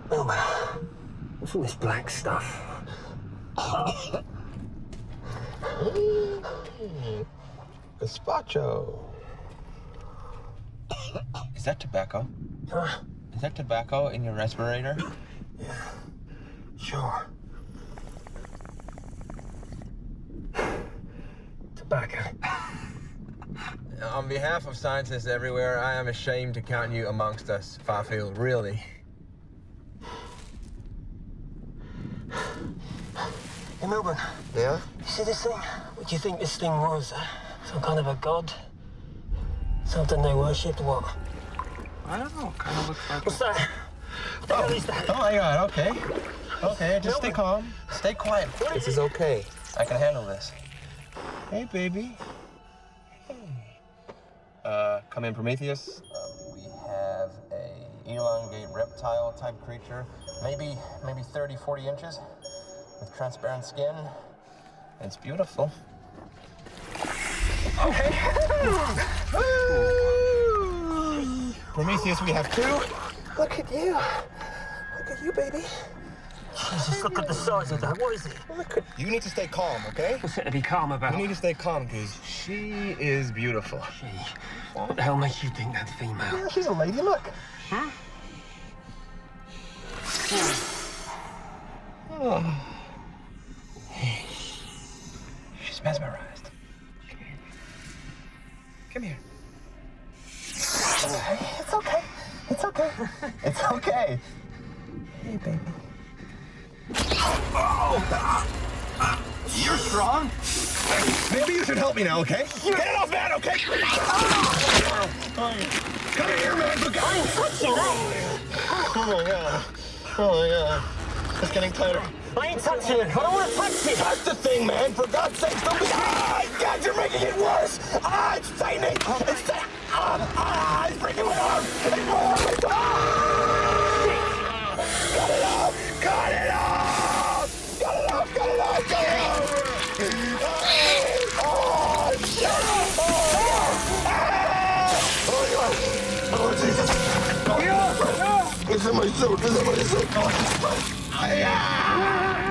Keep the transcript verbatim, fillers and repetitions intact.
Elba, what's all this black stuff? Gazpacho. Is that tobacco? Huh? Is that tobacco in your respirator? Yeah, sure. Tobacco. On behalf of scientists everywhere, I am ashamed to count you amongst us, Fifield, really. Hey, Millburn. Yeah? You see this thing? What do you think this thing was? Uh, some kind of a god? Something they worshipped, what? I don't know, kind of looks like... What's that? What the hell is that? Oh my God, okay. Okay, just stay calm. Stay quiet. This is okay. I can handle this. Hey, baby. Hey. Uh, come in, Prometheus. Uh, we have a elongate reptile-type creature, maybe, maybe thirty, forty inches, with transparent skin. It's beautiful. Okay. Prometheus, we have two. Look at you. Look at you, baby. Jesus, look at the size of that. What is it? Look at... You need to stay calm, okay? What's it to be calm about? You need to stay calm, because she is beautiful. She? What the hell makes you think that's female? Yeah, she's a lady, look. Huh? Oh. She's mesmerized. Come here. It's okay. It's okay. It's okay. It's okay. Hey, baby. Oh! You're strong. Maybe you should help me now, okay? Get it off, man, okay? Oh. Come here, man. For God. I'm touching that. Oh, my God. Oh, my God. It's getting tighter. I ain't touching it. I don't want to touch it. Touch the thing, man. For God's sake, don't be... Ah, God, you're making it worse. Ah, it's tightening. It's tightening. Ah, ah, it's breaking my arm. It's my arm. Ah! Cut it off. Cut it off. Cut it off. Cut it off. Cut it off. Oh, shit. Oh, ah! Oh, God. Oh, Jesus. Oh, it's in my suit. It's in my suit. Oh, yeah.